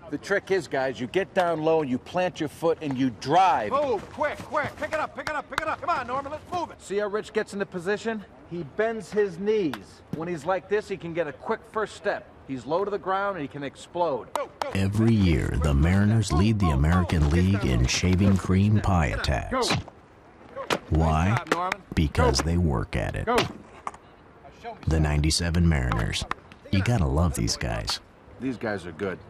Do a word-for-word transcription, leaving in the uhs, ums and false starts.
The trick is, guys, you get down low and you plant your foot and you drive. Move, quick, quick. Pick it up, pick it up, pick it up. Come on, Norman, let's move it. See how Rich gets into position? He bends his knees. When he's like this, he can get a quick first step. He's low to the ground and he can explode. Go, go. Every year, the Mariners lead the American League in shaving cream pie attacks. Why? Because they work at it. The ninety-seven Mariners. You gotta love these guys. These guys are good.